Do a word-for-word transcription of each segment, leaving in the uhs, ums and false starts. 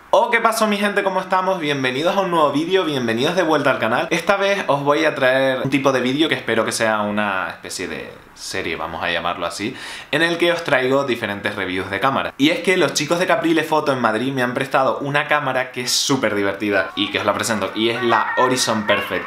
Oh, ¿qué pasó mi gente? ¿Cómo estamos? Bienvenidos a un nuevo vídeo, bienvenidos de vuelta al canal. Esta vez os voy a traer un tipo de vídeo que espero que sea una especie de serie, vamos a llamarlo así, en el que os traigo diferentes reviews de cámara. Y es que los chicos de Caprile Photo en Madrid me han prestado una cámara que es súper divertida y que os la presento, y es la Horizon Perfect.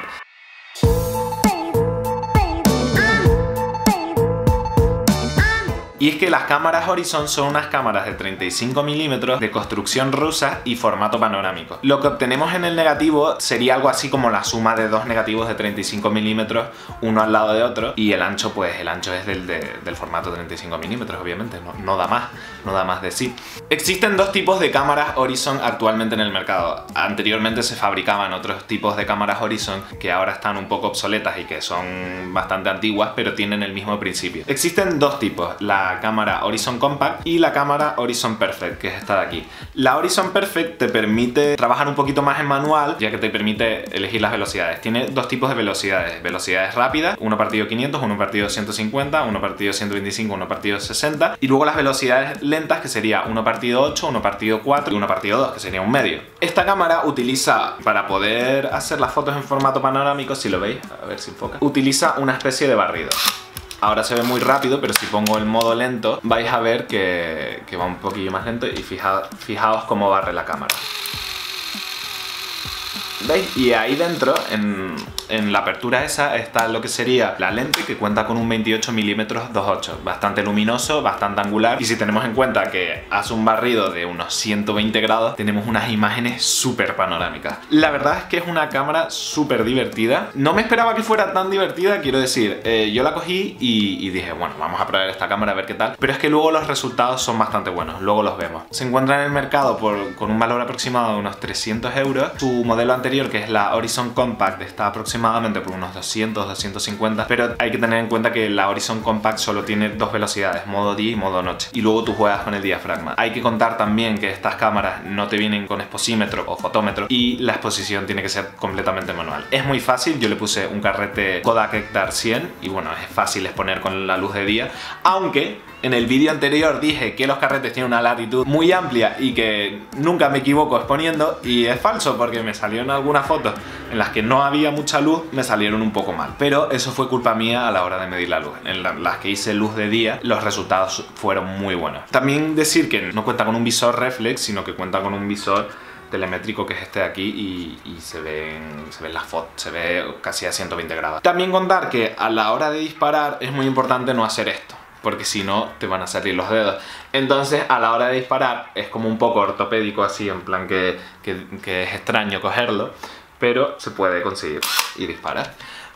Y es que las cámaras Horizon son unas cámaras de treinta y cinco milímetros de construcción rusa y formato panorámico. Lo que obtenemos en el negativo sería algo así como la suma de dos negativos de treinta y cinco milímetros, uno al lado de otro, y el ancho, pues el ancho es del, de, del formato treinta y cinco milímetros, obviamente, no, no da más, no da más de sí. Existen dos tipos de cámaras Horizon actualmente en el mercado. Anteriormente se fabricaban otros tipos de cámaras Horizon que ahora están un poco obsoletas y que son bastante antiguas, pero tienen el mismo principio. Existen dos tipos, la cámara Horizon Compact y la cámara Horizon Perfect, que es esta de aquí. La Horizon Perfect te permite trabajar un poquito más en manual, ya que te permite elegir las velocidades. Tiene dos tipos de velocidades, velocidades rápidas, uno partido quinientos, uno partido ciento cincuenta, uno partido ciento veinticinco, uno partido sesenta, y luego las velocidades lentas, que sería uno partido ocho, uno partido cuatro y uno partido dos, que sería un medio. Esta cámara utiliza, para poder hacer las fotos en formato panorámico, si lo veis, a ver si enfoca, utiliza una especie de barrido. Ahora se ve muy rápido, pero si pongo el modo lento vais a ver que, que va un poquillo más lento, y fija, fijaos cómo barre la cámara. ¿Veis? Y ahí dentro, en, en la apertura esa, está lo que sería la lente, que cuenta con un veintiocho milímetros dos punto ocho. Bastante luminoso, bastante angular. Y si tenemos en cuenta que hace un barrido de unos ciento veinte grados, tenemos unas imágenes súper panorámicas. La verdad es que es una cámara súper divertida. No me esperaba que fuera tan divertida, quiero decir. Eh, yo la cogí y, y dije, bueno, vamos a probar esta cámara a ver qué tal. Pero es que luego los resultados son bastante buenos, luego los vemos. Se encuentra en el mercado por, con un valor aproximado de unos trescientos euros. Su modelo anterior, que es la Horizon Compact, está aproximadamente por unos doscientos, doscientos cincuenta, pero hay que tener en cuenta que la Horizon Compact solo tiene dos velocidades, modo día y modo noche, y luego tú juegas con el diafragma. Hay que contar también que estas cámaras no te vienen con exposímetro o fotómetro, y la exposición tiene que ser completamente manual. Es muy fácil, yo le puse un carrete Kodak Ektar cien y bueno, es fácil exponer con la luz de día, aunque en el vídeo anterior dije que los carretes tienen una latitud muy amplia y que nunca me equivoco exponiendo, y es falso porque me salieron algunas fotos en las que no había mucha luz, me salieron un poco mal. Pero eso fue culpa mía a la hora de medir la luz. En las que hice luz de día, los resultados fueron muy buenos. También decir que no cuenta con un visor reflex, sino que cuenta con un visor telemétrico, que es este de aquí, y, y se ven, se ven las fotos, se ve casi a ciento veinte grados. También contar que a la hora de disparar es muy importante no hacer esto, porque si no te van a salir los dedos. Entonces a la hora de disparar es como un poco ortopédico, así en plan que, que, que es extraño cogerlo, pero se puede conseguir y disparar.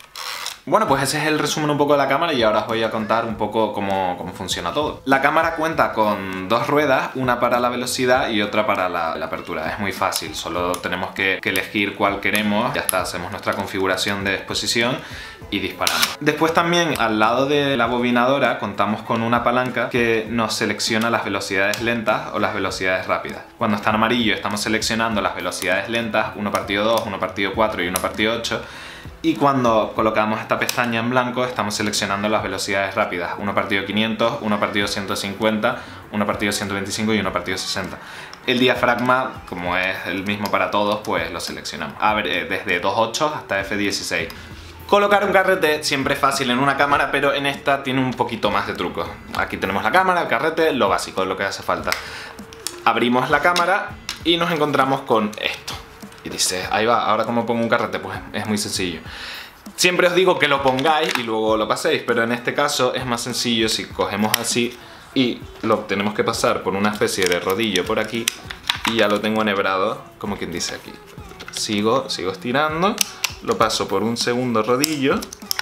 Bueno, pues ese es el resumen un poco de la cámara, y ahora os voy a contar un poco cómo, cómo funciona todo. La cámara cuenta con dos ruedas, una para la velocidad y otra para la, la apertura. Es muy fácil, solo tenemos que, que elegir cuál queremos, ya está, hacemos nuestra configuración de exposición y disparamos. Después también al lado de la bobinadora contamos con una palanca que nos selecciona las velocidades lentas o las velocidades rápidas. Cuando está en amarillo estamos seleccionando las velocidades lentas, uno partido dos, uno partido cuatro y uno partido ocho. Y cuando colocamos esta pestaña en blanco estamos seleccionando las velocidades rápidas, uno partido quinientos, uno partido ciento cincuenta, uno partido ciento veinticinco y uno partido sesenta. El diafragma, como es el mismo para todos, pues lo seleccionamos. A ver, desde dos punto ocho hasta efe dieciséis. Colocar un carrete siempre es fácil en una cámara, pero en esta tiene un poquito más de truco. Aquí tenemos la cámara, el carrete, lo básico, lo que hace falta. Abrimos la cámara y nos encontramos con esto. Y dice, ahí va, ahora cómo pongo un carrete, pues es muy sencillo. Siempre os digo que lo pongáis y luego lo paséis, pero en este caso es más sencillo si cogemos así y lo tenemos que pasar por una especie de rodillo por aquí, y ya lo tengo enhebrado, como quien dice aquí. Sigo, sigo estirando, lo paso por un segundo rodillo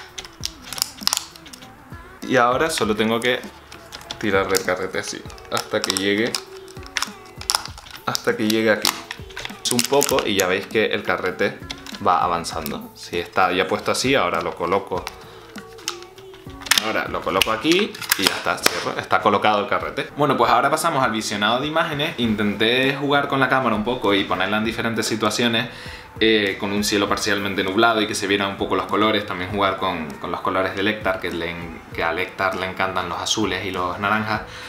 y ahora solo tengo que tirar el carrete así hasta que llegue, hasta que llegue aquí. Un poco y ya veis que el carrete va avanzando. Si está ya puesto así, ahora lo coloco. Ahora lo coloco aquí y ya está, cierro. Está colocado el carrete. Bueno, pues ahora pasamos al visionado de imágenes. Intenté jugar con la cámara un poco y ponerla en diferentes situaciones, eh, con un cielo parcialmente nublado y que se vieran un poco los colores. También jugar con, con los colores del Ektar, que, le, que al Ektar le encantan los azules y los naranjas.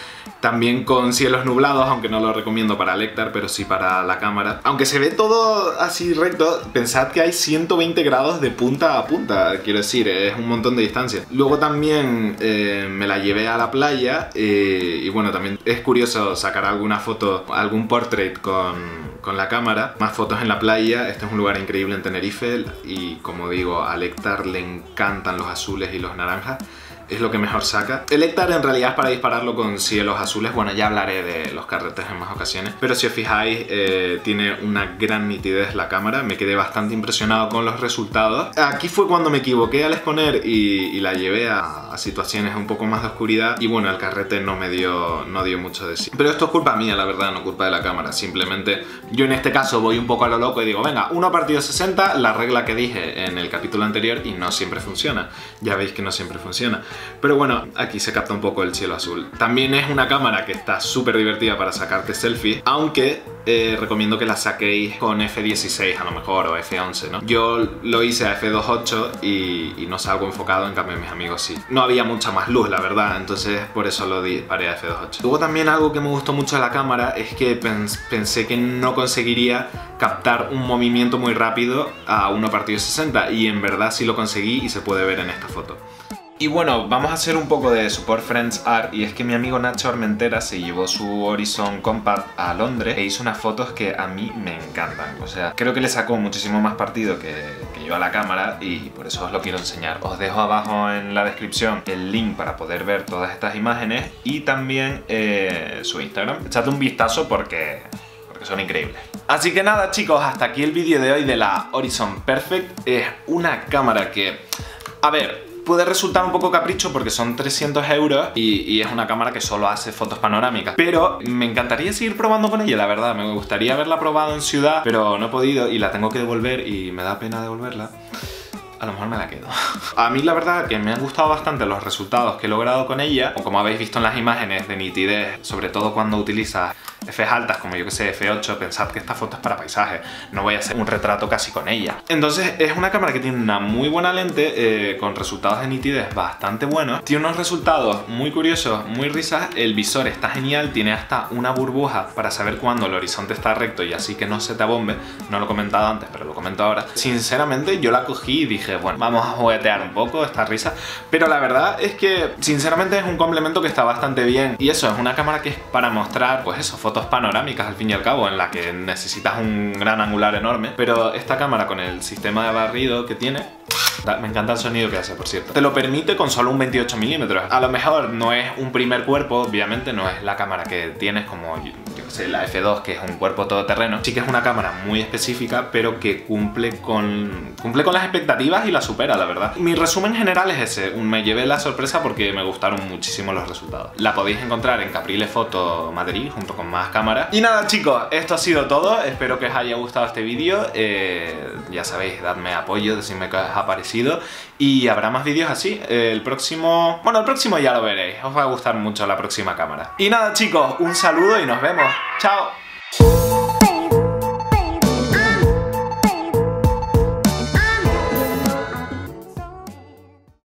también con cielos nublados, aunque no lo recomiendo para Alectar, pero sí para la cámara. Aunque se ve todo así recto, pensad que hay ciento veinte grados de punta a punta, quiero decir, es un montón de distancia. Luego también eh, me la llevé a la playa eh, y bueno, también es curioso sacar alguna foto, algún portrait con, con la cámara. Más fotos en la playa. Este es un lugar increíble en Tenerife y como digo, a Alectar le encantan los azules y los naranjas. Es lo que mejor saca. El Alectar en realidad es para dispararlo con cielos azules. Bueno, ya hablaré de los carretes en más ocasiones. Pero si os fijáis, eh, tiene una gran nitidez la cámara. Me quedé bastante impresionado con los resultados. Aquí fue cuando me equivoqué al exponer y, y la llevé a, a situaciones un poco más de oscuridad. Y bueno, el carrete no me dio, no dio mucho de sí. Pero esto es culpa mía, la verdad, no culpa de la cámara. Simplemente yo en este caso voy un poco a lo loco y digo, venga, uno partido sesenta, la regla que dije en el capítulo anterior, y no siempre funciona. Ya veis que no siempre funciona. Pero bueno, aquí se capta un poco el cielo azul. También es una cámara que está súper divertida para sacarte selfies, aunque eh, recomiendo que la saquéis con F dieciséis a lo mejor, o F once, ¿no? Yo lo hice a F dos punto ocho y, y no salgo enfocado, en cambio mis amigos sí. No había mucha más luz, la verdad, entonces por eso lo disparé a F dos punto ocho. Luego también algo que me gustó mucho de la cámara es que pens pensé que no conseguiría captar un movimiento muy rápido a uno partido sesenta, y en verdad sí lo conseguí y se puede ver en esta foto. Y bueno, vamos a hacer un poco de Support Friends Art, y es que mi amigo Nacho Armentera se llevó su Horizon Compact a Londres e hizo unas fotos que a mí me encantan. O sea, creo que le sacó muchísimo más partido que, que yo a la cámara y por eso os lo quiero enseñar. Os dejo abajo en la descripción el link para poder ver todas estas imágenes y también eh, su Instagram. Echadle un vistazo porque... son increíbles. Así que nada, chicos, hasta aquí el vídeo de hoy de la Horizon Perfect. Es una cámara que... a ver... puede resultar un poco capricho porque son trescientos euros y, y es una cámara que solo hace fotos panorámicas. Pero me encantaría seguir probando con ella, la verdad. Me gustaría haberla probado en ciudad, pero no he podido y la tengo que devolver y me da pena devolverla. A lo mejor me la quedo. A mí la verdad que me han gustado bastante los resultados que he logrado con ella. O como habéis visto en las imágenes, de nitidez, sobre todo cuando utilizas Fs altas como yo que sé, F ocho, pensad que esta foto es para paisaje, no voy a hacer un retrato casi con ella. Entonces es una cámara que tiene una muy buena lente, eh, con resultados de nitidez bastante buenos. Tiene unos resultados muy curiosos, muy risas. El visor está genial, tiene hasta una burbuja para saber cuándo el horizonte está recto y así que no se te abombe. No lo he comentado antes, pero lo comento ahora. Sinceramente yo la cogí y dije, bueno, vamos a juguetear un poco esta risa, pero la verdad es que sinceramente es un complemento que está bastante bien. Y eso, es una cámara que es para mostrar, pues eso, fotos panorámicas al fin y al cabo, en la que necesitas un gran angular enorme. Pero esta cámara con el sistema de barrido que tiene, me encanta el sonido que hace, por cierto, te lo permite con solo un veintiocho milímetros. A lo mejor no es un primer cuerpo, obviamente no es la cámara que tienes como, yo que sé, la F dos, que es un cuerpo todoterreno. Sí que es una cámara muy específica, pero que cumple con, cumple con las expectativas y la supera, la verdad. Mi resumen general es ese. Me llevé la sorpresa porque me gustaron muchísimo los resultados. La podéis encontrar en Caprile Photo Madrid, junto con más cámaras. Y nada, chicos, esto ha sido todo. Espero que os haya gustado este vídeo. Eh, ya sabéis, dadme apoyo, decidme qué os ha parecido. Y habrá más vídeos así. El próximo... Bueno, el próximo ya lo veréis. Os va a gustar mucho la próxima cámara. Y nada, chicos, un saludo y nos vemos. ¡Chao!